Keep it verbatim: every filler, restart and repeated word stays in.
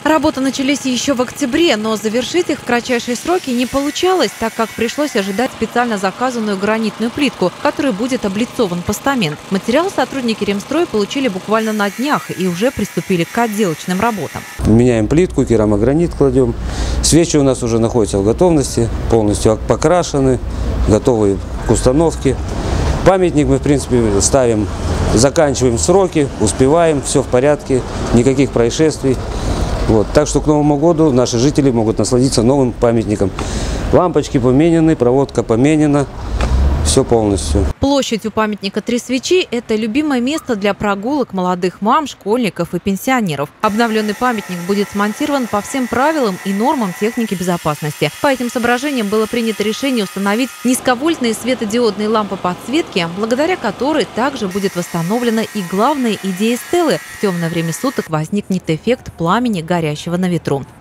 Работы начались еще в октябре, но завершить их в кратчайшие сроки не получалось, так как пришлось ожидать специально заказанную гранитную плитку, которой будет облицован постамент. Материал сотрудники Ремстрой получили буквально на днях и уже приступили к отделочным работам. Меняем плитку, керамогранит кладем. Свечи у нас уже находятся в готовности, полностью покрашены, готовы к установке. Памятник мы, в принципе, ставим, заканчиваем сроки, успеваем, все в порядке, никаких происшествий. Вот. Так что к Новому году наши жители могут насладиться новым памятником. Лампочки поменены, проводка поменена, все полностью. Площадь у памятника «Три свечи» – это любимое место для прогулок молодых мам, школьников и пенсионеров. Обновленный памятник будет смонтирован по всем правилам и нормам техники безопасности. По этим соображениям было принято решение установить низковольтные светодиодные лампы подсветки, благодаря которой также будет восстановлена и главная идея стелы – в темное время суток возникнет эффект пламени, горящего на ветру.